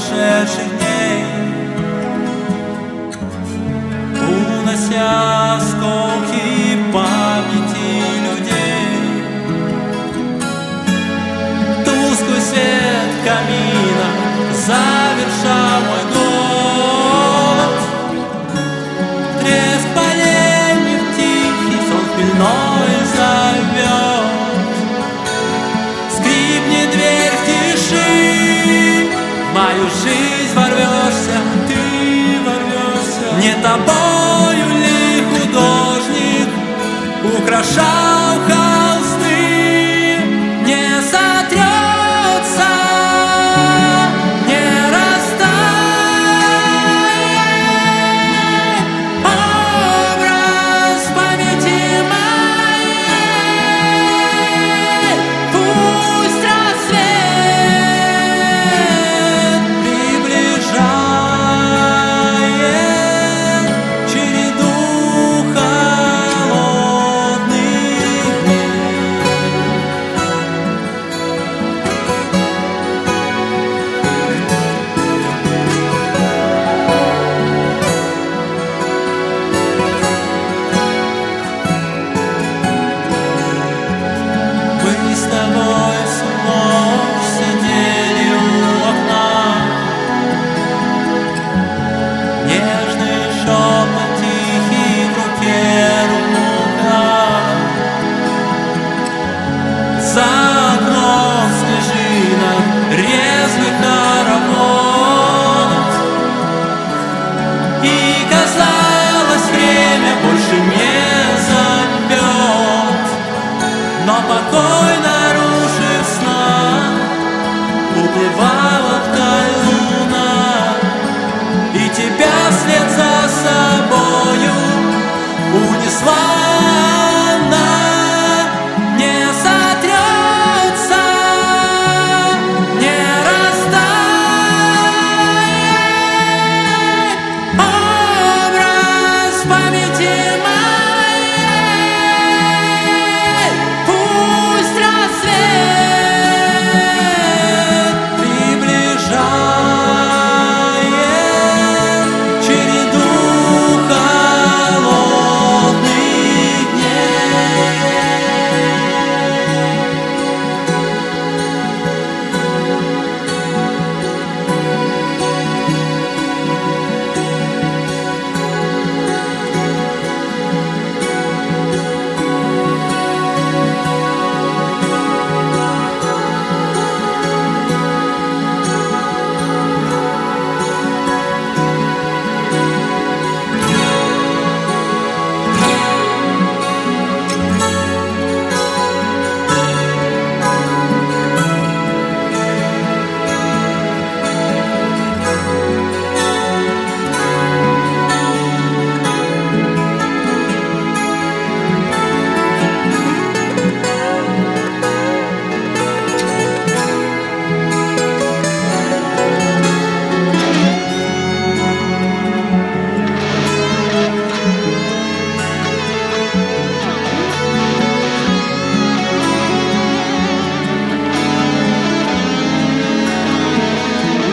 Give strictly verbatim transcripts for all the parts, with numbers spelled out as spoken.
прошедших дней, унося осколки памяти людей. Тусклый свет камина завершал мой год. Треск поленьев тихий сон пеной зовет. Скрипни дверь в тиши, в мою жизнь ворвешься, ты ворвешься. Не тобою ли художник украшал холсты? Не сотрется, не растает образ памяти моей. Пусть рассвет приближает череду холодных дней. Мы с тобой всю ночь сидели у окна. Нежный шепот тихий в руке рука. За окном снежинок резвый хоровод. И казалось, время больше не зовет. Но покой, нарушив сна, уплывала вдаль луна, и тебя вслед за собою унесла она. Не сотрется, не растает образ памяти моей. Пусть рассвет приближает череду холодных дней.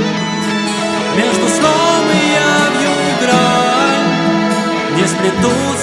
Между сном и явью грань не сплетутся